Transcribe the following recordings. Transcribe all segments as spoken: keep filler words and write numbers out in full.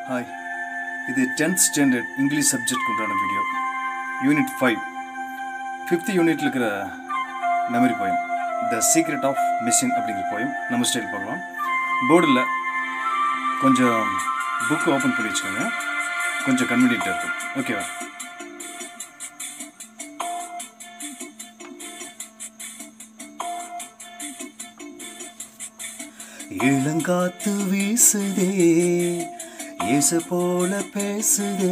Hi, this is tenth standard English subject video. Unit five. fifth unit memory poem. The Secret of Machine poem. Namu style pagalam. Board la konja book open panni vechukanga. Konja convenient irukku. Okay va. இளங்காத்து வீசுதே இயேசு போல பேசுதே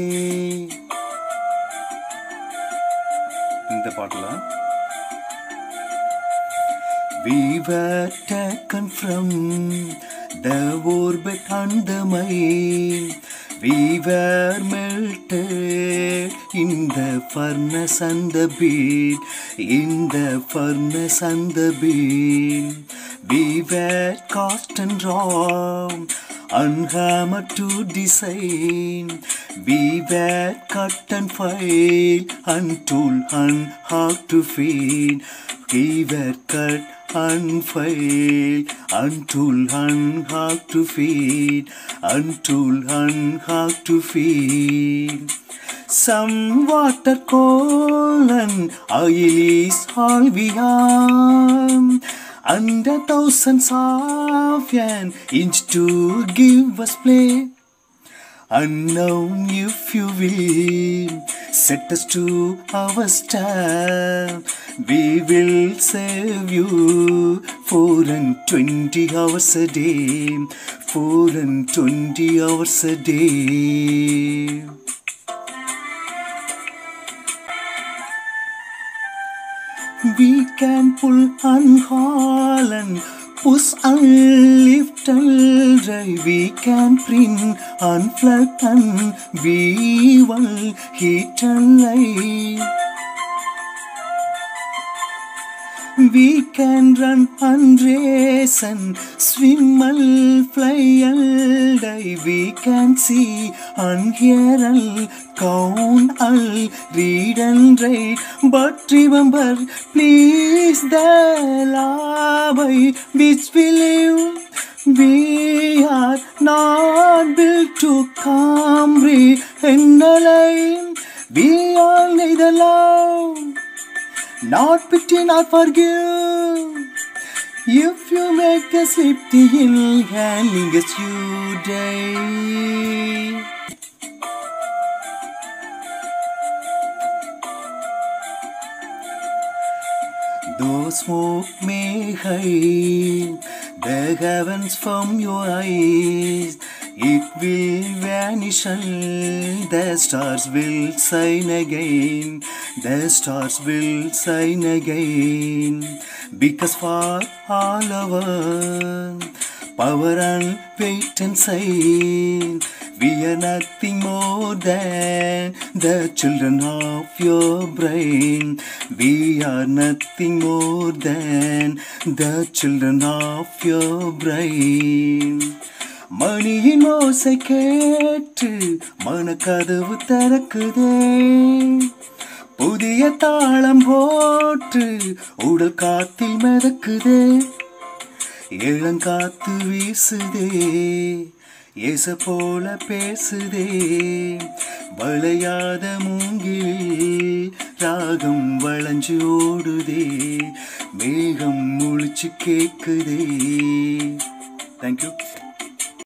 இந்த பாட்டுல we were taken from the orbit and the mind, we were melted in the furnace and the beat, in the furnace and the beat. We were cast and drawn, unhammered to design. We were cut and filed, untold and hard to feed. We were cut and filed, untold and hard to feed, untold and hard to feed. Some water cold and oil is all we have, and a thousands of an inch to give us play. Unknown if you will set us to our stand, we will save you four and twenty hours a day, four and twenty hours a day. We can pull and haul and push and lift and drive. We can print and flood and weave and heat and light. We can run and race and swim and fly and dive. We can see and hear and count and read and write. But remember, please, the law by which we live, we are not built to comprehend a line. We all neither love, not pity, not forgive. If you make a slip, the ill handling as you die. Though smoke may hide the heavens from your eyes, it will vanish and the stars will shine again, the stars will shine again. Because for all our power and weight and sight, we are nothing more than the children of your brain. We are nothing more than the children of your brain. மணியின் ஓசை கேட்டு மனக்கதவு திறக்குதே, புதிய தாளம் போட்டு உடல் காத்தில் மிதக்குதே. இளங்காத்து வீசுதே இயேசு போல பேசுதே, வளையாத மூங்கில் ராகம் வளைஞ்சு ஓடுதே, மேகம் முழிச்சு கேக்குதே. Thank you.